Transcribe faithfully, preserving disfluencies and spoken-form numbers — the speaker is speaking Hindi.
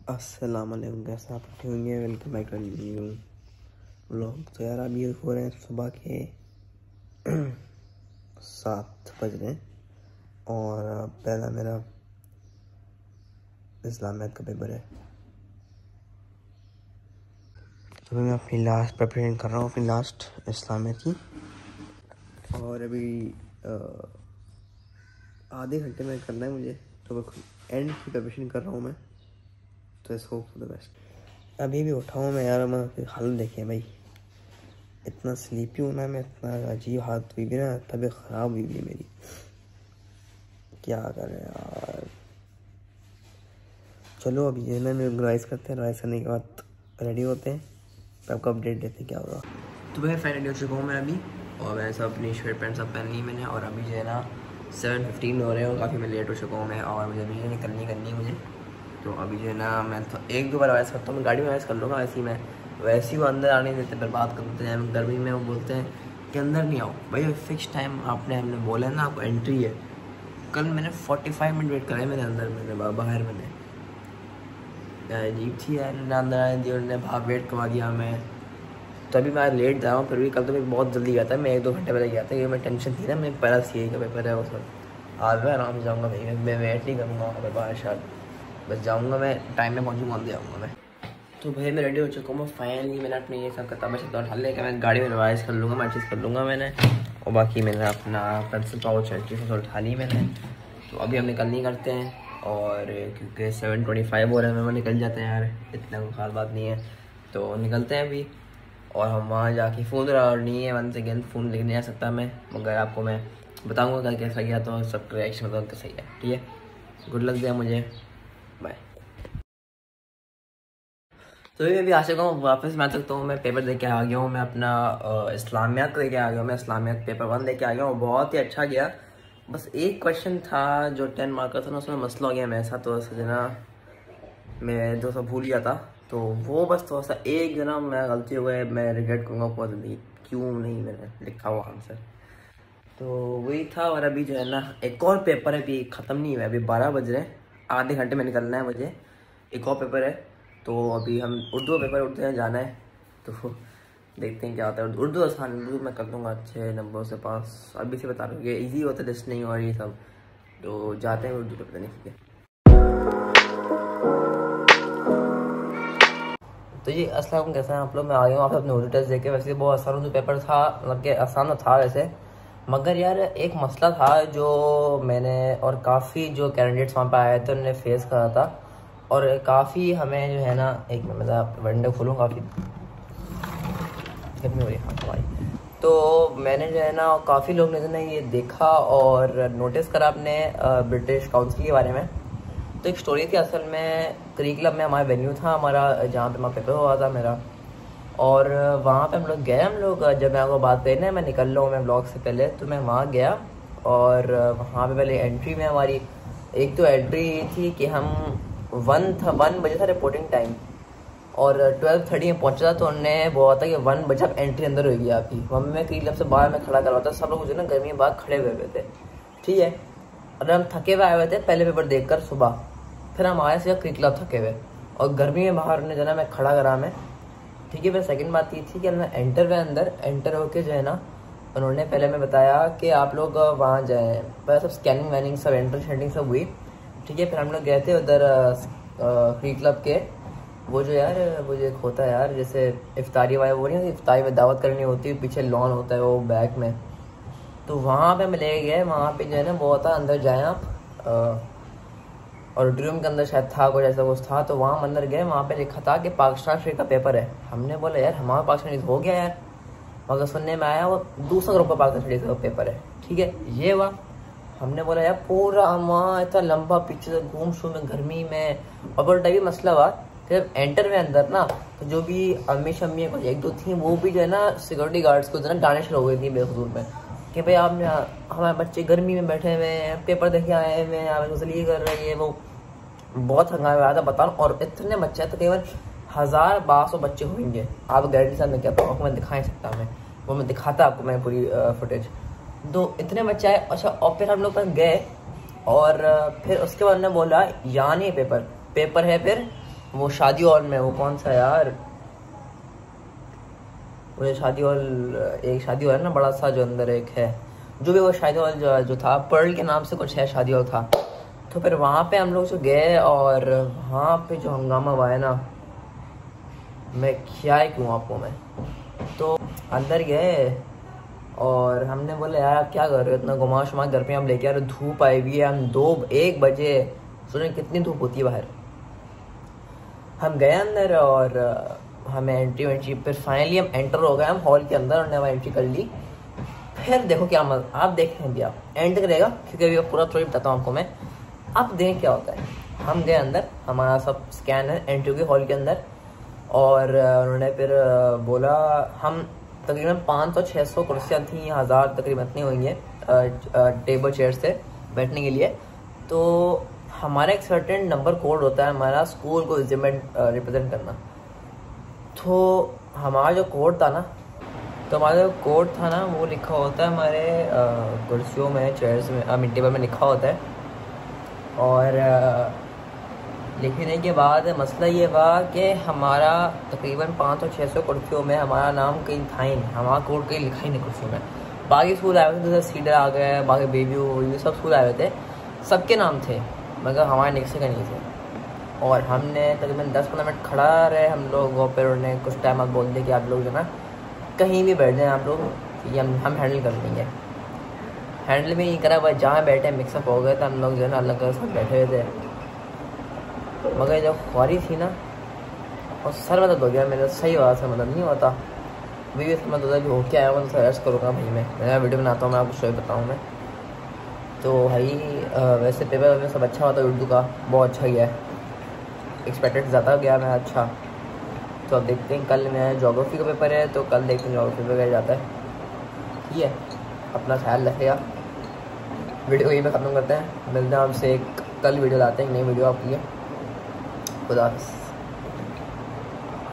अस्सलाम वालेकुम, कैसे आप बैठे होंगे। Welcome back to new vlog. तो यार अभी हो रहे हैं सुबह के सात बज रहे हैं और पहला मेरा इस्लामियत का पेपर है। तो मैं अपनी लास्ट प्रिपरेशन कर रहा हूँ, अपनी लास्ट इस्लामियत की। और अभी आधे घंटे में करना है मुझे, तो एंड की प्रिपरेशन कर रहा हूँ मैं। तो इस होप फॉर द बेस्ट। अभी भी उठा हूँ मैं यार, मैं हालत देखिए भाई, इतना स्लीपी हूँ ना मैं, इतना अजीब हालत हुई भी ना, तबीयत ख़राब हुई भी है मेरी। क्या करें यार। चलो अभी ये ना रिवाइज करते हैं, रिवाइज करने के बाद रेडी होते हैं, सबको अपडेट देते हैं क्या होगा। तो मैं फाइनल रेडी हो चुका हूँ मैं अभी, और मैंने सब अपनी शर्ट पैंट सब पहन ली मैंने। और अभी जो है ना सेवन फिफ्टीन हो रहे हैं और काफ़ी मैं लेट हो चुका हूँ मैं, और मुझे अभी निकलनी करनी है मुझे। तो अभी जो है ना मैं तो एक दो बार वाइस करता हूँ, मैं गाड़ी में वाइस कर लूँगा। वैसे ही मैं वैसे ही वो अंदर आने देते, बर्बाद कर देते हैं गर्मी में। वो बोलते हैं कि अंदर नहीं आओ भाई, फिक्स टाइम आपने हमने बोला है ना, आपको एंट्री है। कल मैंने फोर्टी फाइव मिनट वेट कराया मैंने अंदर, मैंने बाहर मैंने अजीब थी यार, अंदर आने दी उन्होंने, बाहर वेट करवा दिया मैं। तो अभी मैं लेट जा रहा हूँ, फिर भी कल तो मैं बहुत जल्दी गया था, मैं एक दो घंटे पहले गया था, क्योंकि मैं टेंशन थी ना, मैं पहला सी ए का पेपर है उसमें। आज मैं आराम से जाऊँगा भाई, मैं वेट नहीं करूँगा वहाँ पर बाहर, शायद बस जाऊँगा मैं, टाइम में पहुँचूँगा, दे आऊँगा मैं। तो भाई मैं रेडी हो चुका हूँ, मैं फाइनली मैंने अपने ये सब किताबें सब उठा लेकर मैं गाड़ी में रिवाइज कर लूँगा, मैं चीज़ कर लूँगा मैंने। और बाकी मैंने अपना पेंसिल पाउच है चीज़ उठा ली मैंने। तो अभी हम निकलनी करते हैं, और क्योंकि सेवन ट्वेंटी फाइव हो रहे हैं, मैं निकल जाते हैं यार, इतना कोई खास बात नहीं है। तो निकलते हैं अभी, और हम वहाँ जाके फ़ोन और नहीं है वन सेकेंड फ़ोन लेके नहीं आ सकता मैं, मगर आपको मैं बताऊँगा कल कैसा गया, तो सब रिएक्शन बताऊँ कैसा गया, ठीक है। गुड लक दिया मुझे, बाय। तो ये अभी आ चुका हूँ वापस, मैं आ सकता हूँ, मैं पेपर दे के आ गया हूँ, मैं अपना इस्लामियात दे के आ गया हूँ, मैं इस्लामियात पेपर वन दे के आ गया हूँ, बहुत ही अच्छा गया। बस एक क्वेश्चन था जो टेन मार्क का था ना, उसमें मसला हो गया मेरे साथ, तो उससे ना मैं जो सा भूल गया था, तो वो बस थोड़ा सा एक जना मैं गलती हो गई, मैं रिग्रेट करूँगा बहुत जल्दी, क्यों नहीं मैंने लिखा हुआ आंसर। तो वही था। और अभी जो है ना एक और पेपर है, अभी ख़त्म नहीं हुआ, अभी बारह बज रहे हैं, आधे घंटे में निकलना है मुझे, एक और पेपर है। तो अभी हम उर्दू पेपर उर्दू में जाना है, तो देखते हैं क्या होता है। उर्दू आसान, उर्दू मैं कर लूँगा अच्छे नंबरों से पास, अभी से बता रहा हूँ, ये ईजी होता है लिसनिंग और ये सब। तो जाते हैं उर्दू पेपर नहीं, ठीक है। तो ये अस्सलाम कैसे हैं आप लोग, मैं आ गया हूँ आप अपने उर्दू टेस्ट देखे। वैसे बहुत आसान उर्दू पेपर था, मतलब कि आसान था वैसे, मगर यार एक मसला था जो मैंने और काफ़ी जो कैंडिडेट्स वहाँ पे आए थे उन्होंने फेस करा था, और काफ़ी हमें जो है ना, एक मिनट मैं विंडो खोलूँ, काफ़ी गर्मी हो रही है हमारी। तो मैंने जो है ना काफ़ी लोग ने जो है ये देखा और नोटिस करा अपने ब्रिटिश काउंसिल के बारे में। तो एक स्टोरी थी, असल में क्री क्लब में हमारा वेन्यू था हमारा, जहाँ पे हमारा पेपर हुआ था मेरा, और वहाँ पे हम लोग गए। हम लोग जब मैं आपको बात करी ना, मैं निकल रहा हूँ मैं ब्लॉग से पहले, तो मैं वहाँ गया, और वहाँ पे पहले एंट्री में हमारी एक तो एंट्री ये थी कि हम वन था वन बजे था रिपोर्टिंग टाइम, और ट्वेल्व थर्टी में पहुँचा था। तो उन्होंने बोला था कि वन बजे आप एंट्री अंदर होगी आपकी। मम्मी में क्री क्लब से बाहर में खड़ा करवाता, सब लोग जो ना गर्मी में बाहर खड़े हुए हुए थे, ठीक है। और हम थके हुए आए हुए थे पहले पेपर देख कर सुबह, फिर हम आए से क्री क्लब थके हुए, और गर्मी में बाहर उन्होंने जो है मैं खड़ा करा मैं, ठीक है। फिर सेकंड बात ये थी कि मैं एंटर हुए अंदर, एंटर होके जो है ना उन्होंने पहले मैं बताया कि आप लोग वहाँ जाएँ, पहले सब स्कैनिंग वैनिंग सब एंटर शेंटिंग सब हुई, ठीक है। फिर हम लोग गए थे उधर क्री क्लब के, वो जो यार वो जो एक होता है यार जैसे इफ्तारी वाला, वो नहीं इफ्तारी में दावत करनी होती है, पीछे लॉन होता है वो बैक में, तो वहाँ पे मैं ले गए। वहाँ पे जो है ना वो था अंदर जाएँ आप, ऑडिटोरियम के अंदर शायद था कुछ ऐसा कुछ था। तो वहाँ अंदर गए, वहाँ पे लिखा था कि पाकिस्तान शरीफ का पेपर है। हमने बोला यार हमारा पाकिस्तान हो गया यार, मगर सुनने में आया वो दूसरा ग्रुप का पाकिस्तान शरीफ का पेपर है, ठीक है। ये हुआ, हमने बोला यार पूरा वहाँ इतना लंबा पीछे से घूम शूम में गर्मी में, और बड़ा भी मसला हुआ कि जब एंटर में अंदर ना, तो जो भी अम्मी शम्मी कुछ एक दो थी, वो भी जो है ना सिक्योरिटी गार्ड्स को जो है ना डांटे शुरू हो गई थी बेफजूल में, कि भाई आप हमारे बच्चे गर्मी में बैठे हुए हैं, पेपर देखे आए हुए हैं, आप ये कर रही है, वो बहुत हंगामा आया था बताओ। और इतने बच्चे हैं, तकरीबन हज़ार बारह सौ बच्चे होंगे, आप गारंटी साथ में क्या आपको मैं दिखा नहीं सकता, मैं वो मैं दिखाता आपको मैं पूरी फुटेज। तो इतने बच्चे आए, अच्छा। और फिर हम लोग गए, और फिर उसके बाद ने बोला यहाँ नहीं पेपर पेपर है फिर वो शादी हॉल में, वो कौन सा यार, मुझे शादी हॉल, एक शादी हॉल है ना बड़ा सा जो अंदर एक है, जो भी वो शादी हॉल जो, जो था पर्ल के नाम से कुछ है शादी हॉल था। तो फिर वहाँ पे हम लोग जो गए और वहाँ पे जो हंगामा हुआ है ना, मैं क्या है क्यों आपको मैं। तो अंदर गए और हमने बोला यार क्या कर रहे हो इतना घुमा शुमा घर पे हम लेके आ रहे, धूप आई हुई है, हम दो एक बजे सुने कितनी धूप होती है बाहर। हम गए अंदर और हमें एंट्री वेंट्री, फिर फाइनली हम एंटर हो गए हम हॉल के अंदर, उन्होंने वहाँ एंट्री कर ली। फिर देखो क्या मत, आप देखें भी, आप एंड करेगा क्योंकि अभी पूरा थोड़ी बताता हूँ आपको मैं। आप देखें क्या होता है। हम गए अंदर, हमारा सब स्कैन है, एंट्री हुई हॉल के अंदर और उन्होंने फिर बोला हम तकरीबन पाँच सौ छः सौ कुर्सियाँ थी, हज़ार तकरीबन इतनी हुई हैं टेबल चेयर से बैठने के लिए। तो हमारा एक सर्टेन नंबर कोड होता है हमारा स्कूल को रिप्रेजेंट करना। तो हमारा जो कोड था ना, तो हमारा जो कोड था ना वो लिखा होता है हमारे कुर्सियों में, चेयर्स में, मिड टेबल में लिखा होता है। और लिखने के बाद मसला ये हुआ कि हमारा तकरीबन पाँच सौ छः सौ कुर्सियों में हमारा नाम कहीं था ही नहीं, हमारा कोड कहीं लिखा ही नहीं कुर्सियों में। बाकी स्कूल आए हुए थे, जैसे सीडर आ गए, बाकी बेबी वो सब स्कूल आए हुए थे, सबके नाम थे मगर हमारे निक्से का नहीं थे। और हमने तकरीबन दस पंद्रह मिनट खड़ा रहे हम लोग, और फिर उन्होंने कुछ टाइम बाद बोल दिया कि आप लोग जो ना कहीं भी बैठ जाएं आप लोग, ये हम हम हैंडल कर लेंगे। हैंडल में ये करा हुआ, जहाँ बैठे मिक्सअप हो गए थे हम लोग जो है ना, अलग अलग साथ बैठे हुए थे। मगर जब ख्वारी थी ना और सर मदद हो गया मेरा, सही बात से मदद नहीं होता, वीडियो से मदद होता कि हो क्या है, मैं तो रेस्ट करूँगा भाई, मैं मेरा वीडियो बनाता हूँ, मैं आपको शो बताऊँ मैं। तो भाई वैसे पेपर में सब अच्छा होता है, उर्दू का बहुत अच्छा गया है, एक्सपेक्टेड ज़्यादा गया मैं अच्छा। तो अब देखते हैं, कल मेरा ज्योग्राफी का पेपर है, तो कल देखते हैं ज्योग्राफी वगैरह जाता है। ठीक है, अपना ख्याल रखिएगा। वीडियो यहीं पे ख़त्म करते हैं, मिलते हैं आपसे एक कल वीडियो लाते हैं, नई वीडियो आपके लिए। खुदा हाफ़िज़।